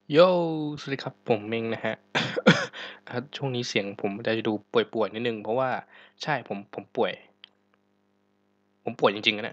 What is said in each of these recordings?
โยสวัสดีครับผมเองนะฮะช่วงนี้เสียงผมจะดูป่วยๆนิดนึงเพราะว่าใช่ผมป่วยผมป่วยจริงๆนะเนี่ย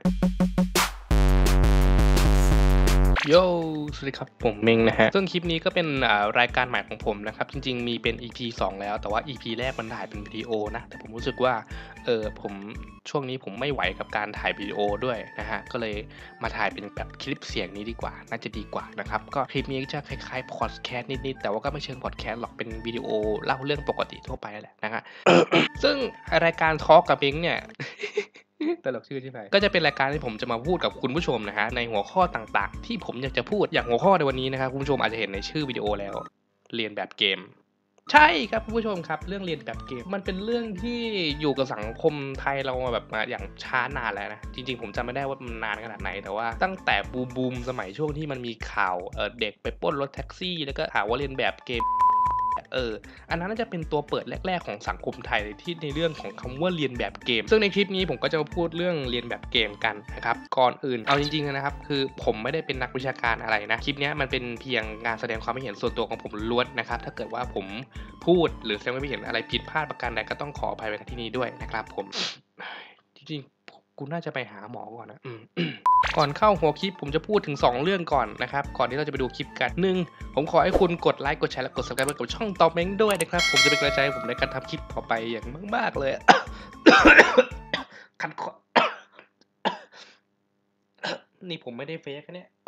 โยสวัสดีครับผมเมงนะฮะซึ่งคลิปนี้ก็เป็นรายการใหม่ของผมนะครับจริงๆมีเป็น EP 2แล้วแต่ว่า EP แรกมันถ่ายเป็นวิดีโอนะแต่ผมรู้สึกว่าผมช่วงนี้ผมไม่ไหวกับการถ่ายวิดีโอด้วยนะฮะก็เลยมาถ่ายเป็นแบบคลิปเสียงนี้ดีกว่าน่าจะดีกว่านะครับก็คลิปนี้จะคล้ายๆพอดแคสต์นิดๆแต่ว่าก็ไม่เชิงพอดแคสต์หรอกเป็นวิดีโอเล่าเรื่องปกติทั่วไปแหละนะฮะ ซึ่งรายการทอล์กกับเม้งเนี่ย ตลกชื่อใช่ไหมก็จะเป็นรายการที่ผมจะมาพูดกับคุณผู้ชมนะฮะในหัวข้อต่างๆที่ผมอยากจะพูดอย่างหัวข้อในวันนี้นะครับคุณผู้ชมอาจจะเห็นในชื่อวิดีโอแล้วเรียนแบบเกมใช่ครับคุณผู้ชมครับเรื่องเรียนแบบเกมมันเป็นเรื่องที่อยู่กับสังคมไทยเรามาแบบมาอย่างช้านานแล้วนะจริงๆผมจำไม่ได้ว่ามันนานขนาดไหนแต่ว่าตั้งแต่บูมสมัยช่วงที่มันมีข่าวเด็กไปปล้นรถแท็กซี่แล้วก็หาว่าเรียนแบบเกม อันนั้นน่าจะเป็นตัวเปิดแรกๆของสังคมไทยที่ในเรื่องของคำว่าเรียนแบบเกมซึ่งในคลิปนี้ผมก็จะมาพูดเรื่องเรียนแบบเกมกันนะครับก่อนอื่นเอาจริงๆนะครับคือผมไม่ได้เป็นนักวิชาการอะไรนะคลิปนี้มันเป็นเพียงงานแสดงความคิดเห็นส่วนตัวของผมล้วนนะครับถ้าเกิดว่าผมพูดหรือแสดงความคิดเห็นอะไรผิดพลาดประการใดก็ต้องขออภัยไว้ณที่นี้ด้วยนะครับผมจริงๆกูน่าจะไปหาหมอก่อนนะก่อนเข้าหัวคลิปผมจะพูดถึง2เรื่องก่อนนะครับก่อนที่เราจะไปดูคลิปกัน1ผมขอให้คุณกดไลค์กดแชร์และกด Subscribe กับช่องตอเม้งด้วยนะครับผมจะเป็นกำลังใจให้ผมในการทำคลิปต่อไปอย่างมากๆเลยคันคอนี่ผมไม่ได้เฟกนะเนี่ย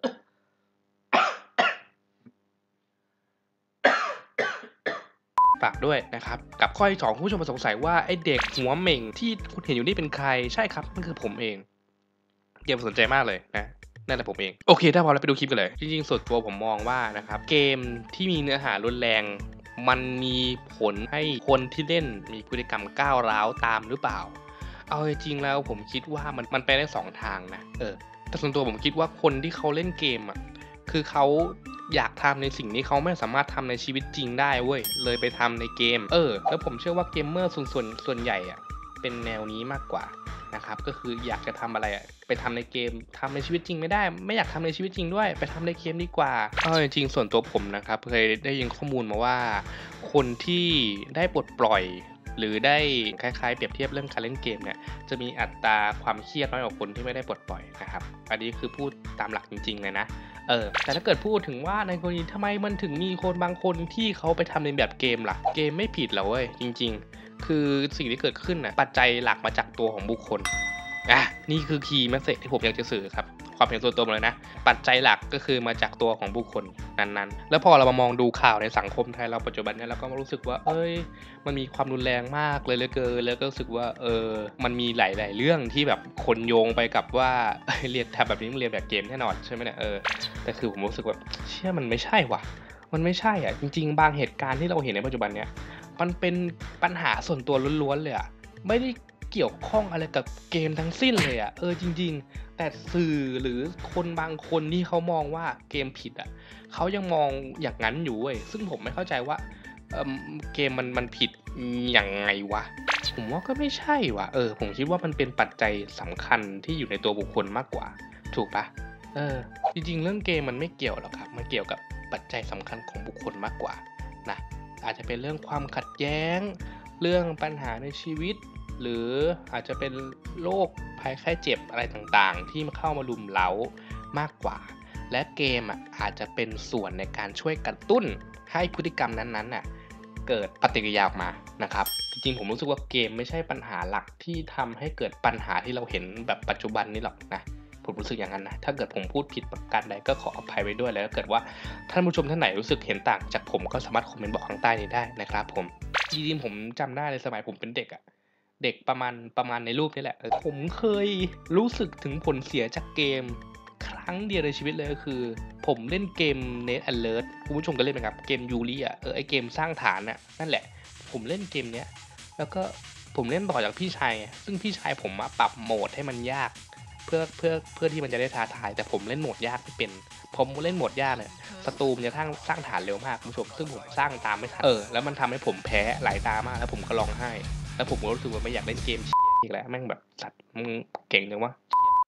ฝากด้วยนะครับกับข้อที่2คุณผู้ชมมาสงสัยว่าไอ้เด็กหัวเหม่งที่คุณเห็นอยู่นี่เป็นใครใช่ครับนั่นคือผมเองเกมสนใจมากเลยนะนั่นแหละผมเองโอเคถ้าพร้อมแล้วไปดูคลิปกันเลยจริงๆส่วนตัวผมมองว่านะครับเกมที่มีเนื้อหารุนแรงมันมีผลให้คนที่เล่นมีพฤติกรรมก้าวร้าวตามหรือเปล่าเอาจริงๆแล้วผมคิดว่ามันไปได้2ทางนะแต่ส่วนตัวผมคิดว่าคนที่เขาเล่นเกมอะคือเขาอยากทำในสิ่งที่เขาไม่สามารถทำในชีวิตจริงได้เว้ยเลยไปทำในเกมแล้วผมเชื่อว่าเกมเมอร์ส่วนใหญ่อะเป็นแนวนี้มากกว่านะครับก็คืออยากจะทำอะไรอะไปทำในเกมทำในชีวิตจริงไม่ได้ไม่อยากทำในชีวิตจริงด้วยไปทำในเกมดีกว่าจริงๆส่วนตัวผมนะครับเคยได้ยินข้อมูลมาว่าคนที่ได้ปลดปล่อยหรือได้คล้ายๆเปรียบเทียบเรื่องการเล่นเกมเนี่ยจะมีอัตราความเครียดน้อยกว่าคนที่ไม่ได้ปลดปล่อยนะครับอันนี้คือพูดตามหลักจริงๆเลยนะแต่ถ้าเกิดพูดถึงว่าในกรณีทำไมมันถึงมีคนบางคนที่เขาไปทำในแบบเกมล่ะเกมไม่ผิดหรอเว้ยจริงๆคือสิ่งที่เกิดขึ้นน่ะปัจจัยหลักมาจากตัวของบุคคลนี่คือคีย์เมสเสจที่ผมอยากจะสื่อครับความเห็นส่วนตัวเลยนะปัจจัยหลักก็คือมาจากตัวของบุคคลนั้นๆแล้วพอเรามามองดูข่าวในสังคมไทยเราปัจจุบันเนี่ยเราก็รู้สึกว่ามันมีความรุนแรงมากเลยเหลือเกินแล้วก็รู้สึกว่ามันมีหลายๆเรื่องที่แบบคนโยงไปกับว่าเรียนทำแบบนี้มึงเรียนแบบเกมแน่นอนใช่ไหมเนี่ยแต่คือผมรู้สึกว่าเชื่อมันไม่ใช่ว่ะมันไม่ใช่อ่ะจริงๆบางเหตุการณ์ที่เราเห็นในปัจจุบันเนี่ยมันเป็นปัญหาส่วนตัวล้วนๆเลยอ่ะไม่ได้เกี่ยวข้องอะไรกับเกมทั้งสิ้นเลยอ่ะจริงๆแต่สื่อหรือคนบางคนที่เขามองว่าเกมผิดอ่ะเขายังมองอย่างนั้นอยู่เว้ยซึ่งผมไม่เข้าใจว่าเกมมันผิดยังไงวะผมว่าก็ไม่ใช่ว่ะผมคิดว่ามันเป็นปัจจัยสำคัญที่อยู่ในตัวบุคคลมากกว่าถูกปะจริงๆเรื่องเกมมันไม่เกี่ยวหรอกครับมันเกี่ยวกับปัจจัยสำคัญของบุคคลมากกว่านะอาจจะเป็นเรื่องความขัดแย้งเรื่องปัญหาในชีวิตหรืออาจจะเป็นโรคภัยไข้เจ็บอะไรต่างๆที่มาเข้ามารุมเร้ามากกว่าและเกมอาจจะเป็นส่วนในการช่วยกระตุ้นให้พฤติกรรมนั้นๆเกิดปฏิกิริยาออกมานะครับจริงๆผมรู้สึกว่าเกมไม่ใช่ปัญหาหลักที่ทำให้เกิดปัญหาที่เราเห็นแบบปัจจุบันนี้หรอกนะผมรู้สึกอย่างนั้นนะถ้าเกิดผมพูดผิดประการใดก็ขออภัยไว้ด้วยแล้วถ้าเกิดว่าท่านผู้ชมท่านไหนรู้สึกเห็นต่างจากผมก็สามารถคอมเมนต์บอกข้างใต้นี้ได้นะครับผมจริงๆผมจำได้เลยสมัยผมเป็นเด็กเด็กประมาณในรูปนี้แหละผมเคยรู้สึกถึงผลเสียจากเกมครั้งเดียวในชีวิตเลยก็คือผมเล่นเกม Net Alert คุณผู้ชมก็เล่นไหมครับเกมยูริไอเกมสร้างฐานนั่นแหละผมเล่นเกมเนี้ยแล้วก็ผมเล่นต่อจากพี่ชายซึ่งพี่ชายผมปรับโหมดให้มันยากเพื่อที่มันจะได้ท้าทายแต่ผมเล่นโหมดยากไม่เป็นผมเล่นโหมดยากเลยศัตรูมันจะสร้างฐานเร็วมากคุณผู้ชมซึ่งผมสร้างตามไม่ทันแล้วมันทำให้ผมแพ้หลายตามากแล้วผมก็ร้องไห้แล้วผมก็รู้สึกว่าไม่อยากเล่นเกมอีกแล้วแม่งแบบสัตว์มึงเก่งจังวะ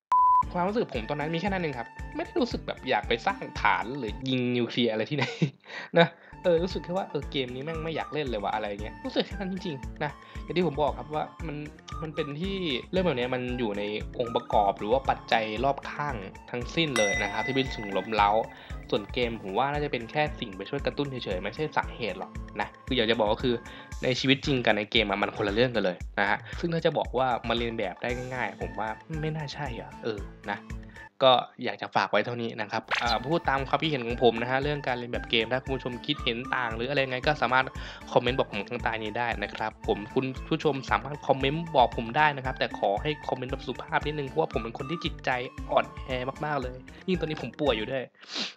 ความรู้สึกผมตอนนั้นมีแค่นั้นเองครับไม่ได้รู้สึกแบบอยากไปสร้างฐานหรือยิงนิวเคลียร์อะไรที่ไหน นะรู้สึกแค่ว่าเกมนี้แม่งไม่อยากเล่นเลยว่ะอะไรเงี้ยรู้สึกแค่นั้นจริงๆนะอย่างที่ผมบอกครับว่ามันเป็นที่เรื่องแบบนี้มันอยู่ในองค์ประกอบหรือว่าปัจจัยรอบข้างทั้งสิ้นเลยนะครับที่เป็นสิ่งล้มเร้าส่วนเกมผมว่าน่าจะเป็นแค่สิ่งไปช่วยกระตุ้นเฉยๆไม่ใช่สาเหตุหรอกนะคืออยากจะบอกก็คือในชีวิตจริงกับในเกมมันคนละเรื่องกันเลยนะฮะซึ่งถ้าจะบอกว่ามาเรียนแบบได้ง่ายๆผมว่าไม่น่าใช่อ่ะนะก็อยากจะฝากไว้เท่านี้นะครับพูดตามความคิดเห็นของผมนะฮะเรื่องการเรียนแบบเกมถ้าคุณผู้ชมคิดเห็นต่างหรืออะไรไงก็สามารถคอมเมนต์บอกผมข้างใต้นี้ได้นะครับคุณผู้ชมสามารถคอมเมนต์บอกผมได้นะครับแต่ขอให้คอมเมนต์แบบสุภาพนิดนึงเพราะว่าผมเป็นคนที่จิตใจอ่อนแอมากๆเลยยิ่งตอนนี้ผมป่วยอยู่ด้วย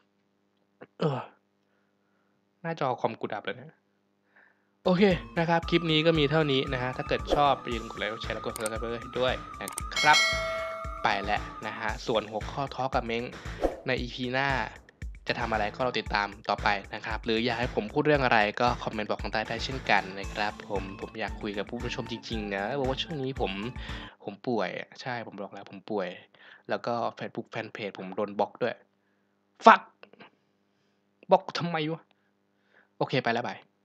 หน้าจอคอมกูดับเลยนะโอเคนะครับคลิปนี้ก็มีเท่านี้นะฮะถ้าเกิดชอบอย่าลืมกดไลค์กดแชร์และกด subscribe ให้ด้วยนะครับไปแล้วนะฮะส่วนหัวข้อทอล์กกับเม้งใน EP หน้าจะทำอะไรก็เราติดตามต่อไปนะครับหรืออยากให้ผมพูดเรื่องอะไรก็คอมเมนต์บอกข้างใต้ได้เช่นกันนะครับผมอยากคุยกับผู้ชมจริงๆนะบอกว่าช่วงนี้ผมป่วยใช่ผมบอกแล้วผมป่วยแล้วก็ Facebook แฟนเพจผมโดนบล็อกด้วยฟักบล็อกทำไมวะโอเคไปแล้วบาย